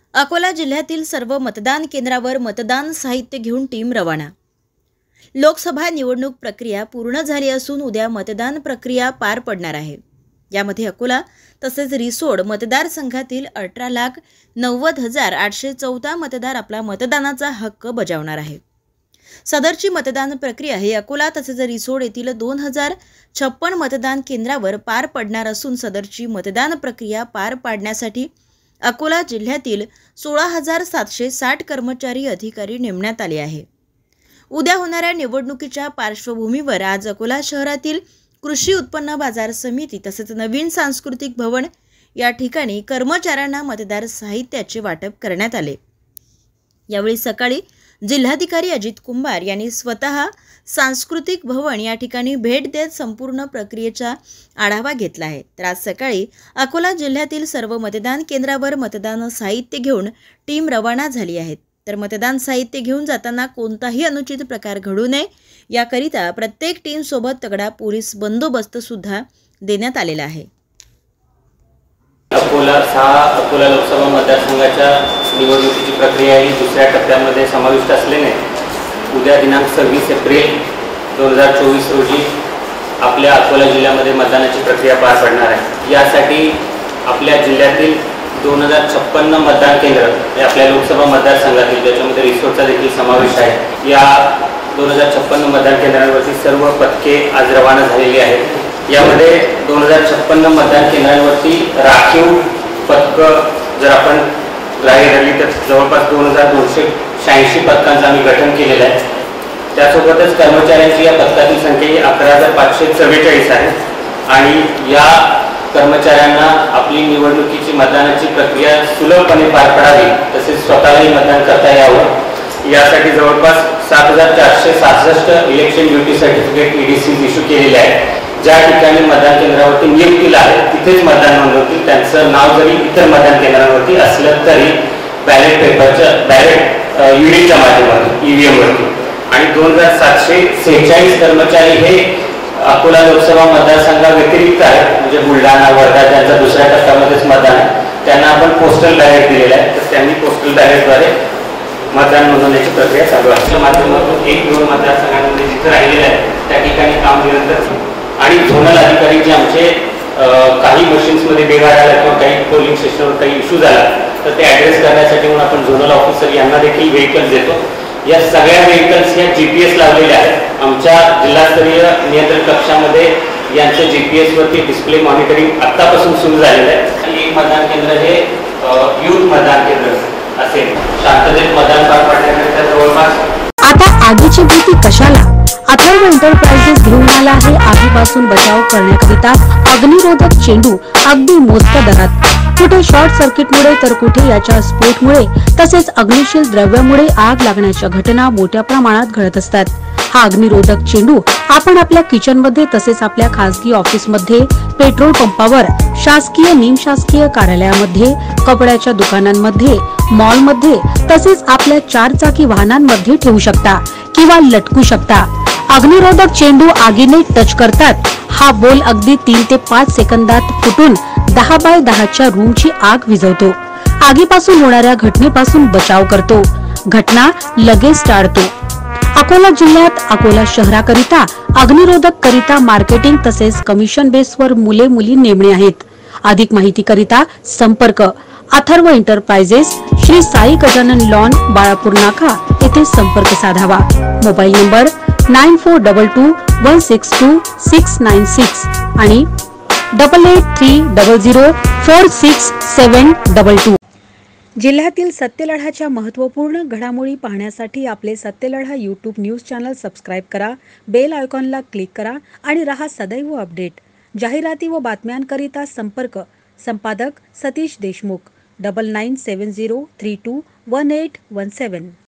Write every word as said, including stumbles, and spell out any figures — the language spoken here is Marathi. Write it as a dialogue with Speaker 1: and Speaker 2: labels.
Speaker 1: अकोला जिल्ह्यातील सर्व मतदान केंद्रावर मतदान साहित्य घेऊन टीम रवाना। लोकसभा निवडणूक प्रक्रिया पूर्ण झाली असून उद्या मतदान प्रक्रिया पार पडणार आहे। यामध्ये अकोला तसेच रिसोड मतदारसंघातील अठरा लाख नव्वद हजार आठशे चौदा मतदार आपला मतदानाचा हक्क बजावणार आहे। सदरची मतदान प्रक्रिया ही अकोला तसेच रिसोड येथील दोन हजार छप्पन मतदान केंद्रावर पार पडणार असून सदरची मतदान प्रक्रिया पार पाडण्यासाठी अकोला जिल्ह्यातील सोळा हजार सातशे साठ कर्मचारी अधिकारी नेमण्यात आले आहे। उद्या होणाऱ्या निवडणुकीच्या पार्श्वभूमीवर आज अकोला शहरातील कृषी उत्पन्न बाजार समिती तसेच नवीन सांस्कृतिक भवन या ठिकाणी कर्मचाऱ्यांना मतदार साहित्याचे वाटप करण्यात आले। यावेळी सकाळी जिल्हाधिकारी अजित कुंभार यांनी स्वतः सांस्कृतिक भवन या ठिकाणी भेट देत संपूर्ण प्रक्रियेचा आढावा घेतला आहे। तर आज सकाळी अकोला जिल्ह्यातील सर्व मतदान केंद्रावर मतदान साहित्य घेऊन टीम रवाना झाली आहे। तर मतदान साहित्य घेऊन जाताना कोणताही अनुचित प्रकार घडू नये याकरिता प्रत्येक टीम सोबत तगडा पोलीस बंदोबस्त सुद्धा देण्यात आलेला आहे।
Speaker 2: अकोला सहा अकोला लोकसभा मतदारसंघाच्या निवडणुकीची प्रक्रिया ही दुसऱ्या टप्प्यामध्ये समाविष्ट असल्याने उद्या दिनांक सव्वीस एप्रिल दोन हजार चोवीस रोजी आपल्या अकोला जिल्ह्यामध्ये मतदानाची प्रक्रिया पार पडणार आहे। यासाठी आपल्या जिल्ह्यातील दोन हजार छप्पन्न मतदान केंद्र हे आपल्या लोकसभा मतदारसंघातील ज्याच्यामध्ये रिसोडचा देखील समावेश आहे। या दोन हजार छप्पन्न मतदान केंद्रांवरती सर्व पथके आज रवाना झालेली आहेत। यामध्ये दोन हजार छप्पन्न मतदान केंद्रांवरती राखीव पथक जर आपण ग्राह्य धरली तर जवळपास दोन हजार दोनशे शहाऐंशी पथकांचं आम्ही गठन केलेलं आहे। त्यासोबतच कर्मचाऱ्यांची या पथकातील संख्या ही अकरा हजार पाचशे चव्वेचाळीस आहे आणि या कर्मचाऱ्यांना आपली निवडणुकीची मतदानाची प्रक्रिया सुलभपणे पार पडावी तसेच स्वतःलाही मतदान करता यावं यासाठी जवळपास सात हजार चारशे सहासष्ट election duty certificate EDC issue केलेले आहे। ज्या ठिकाणी मतदान केंद्रावरती नियुक्तीला आहे तिथेच मतदान नोंदवतील, त्यांचं नाव जरी इतर मतदान केंद्रांवरती असलं तरी बॅलेट पेपरच्या बॅलेट युनिटच्या माध्यमातून ईव्हीएम वरती आणि दोन हजार सातशे सेहेचाळीस कर्मचारी हे अकोला लोकसभा मतदारसंघा व्यतिरिक्त आहेत, म्हणजे बुलढाणा वर्धा ज्यांचा दुसऱ्या टप्प्यामध्येच मतदान आहे त्यांना आपण पोस्टल बॅलेट दिलेलं आहे। तर त्यांनी पोस्टल बॅलेटद्वारे मतदान नोंदवण्याची प्रक्रिया चालू आहे। त्या माध्यमातून एक दोन मतदारसंघांमध्ये जिथे राहिलेले आहे त्या ठिकाणी काम निरंतर आणि झोनल अधिकारी जे आमचे काही मशीन्समध्ये बिघाड आला किंवा काही पोलिंग स्टेशनवर काही इश्यू झाला तर ते ॲड्रेस करण्यासाठी म्हणून आपण झोनल ऑफिसर यांना देखील व्हेकल्स देतो। या सगळ्या व्हेकल्स ह्या जी पी एस लावलेल्या आहेत। आमच्या जिल्हास्तरीय नियंत्रण कक्षामध्ये यांचं जी पी एसवरती डिस्प्ले मॉनिटरिंग आत्तापासून सुरू झालेलं आहे। एक मतदान केंद्र हे युथ मतदान केंद्र असेल। शांततेत मतदान पार पाडण्याकरिता जवळपास
Speaker 3: आता आगीची भीती कशाला? अथर्व एंटरप्राइजेस घेऊन आला आहे आगीपासून बचाव करण्याकरिता अग्निरोधक चेंडू अगदी मोजक्या दरात। कुठे शॉर्ट सर्किटमुळे तर कुठे याच्या स्फोटमुळे तसेच अग्निशील द्रव्यामुळे आग लागण्याच्या घटना मोठ्या प्रमाणात घडत असतात। हा अग्निरोधक चेंडू आपण आपल्या किचन मध्ये तसेच आपल्या खासगी ऑफिस मध्ये, पेट्रोल पंपावर, शासकीय निमशासकीय कार्यालयामध्ये, कपड्याच्या दुकानांमध्ये, मॉल मध्ये तसेच आपल्या चार चाकी वाहनांमध्ये ठेवू शकता किंवा लटकू शकता। अग्निरोधक चेंडू आगीने टच करतात हा बोल अगदी तीन ते पाच सेकंदात फुटून दहा बाय दहाच्या रूमची आग विझवतो। आगीपासून होणाऱ्या घटनेपासून बचाव करतो, घटना लगेच टाळतो। अकोला जिल्ह्यात अकोला शहराकरिता अग्निरोधक करिता मार्केटिंग तसेच कमिशन बेसवर मुले मुली नेमणे आहेत। अधिक माहिती करिता संपर्क अथर्व एंटरप्राइजेस, श्री साई गजानन लॉन, बाळापूर नाका येथे संपर्क साधावा। Mobile number nine four double two one six two six nine six आणि double eight three double zero four six seven double two. जिल्ह्यातील सत्यलढाच्या महत्त्वपूर्ण घडामोडी पाहण्यासाठी आपले Satyaladha YouTube news channel subscribe करा, बेल आयकॉनला क्लिक करा आणि रहा सदैव अपडेट। जाहिराती व बातम्यांकरिता संपर्क संपादक Satish Deshmukh, double nine seven zero three two one eight one सेवन।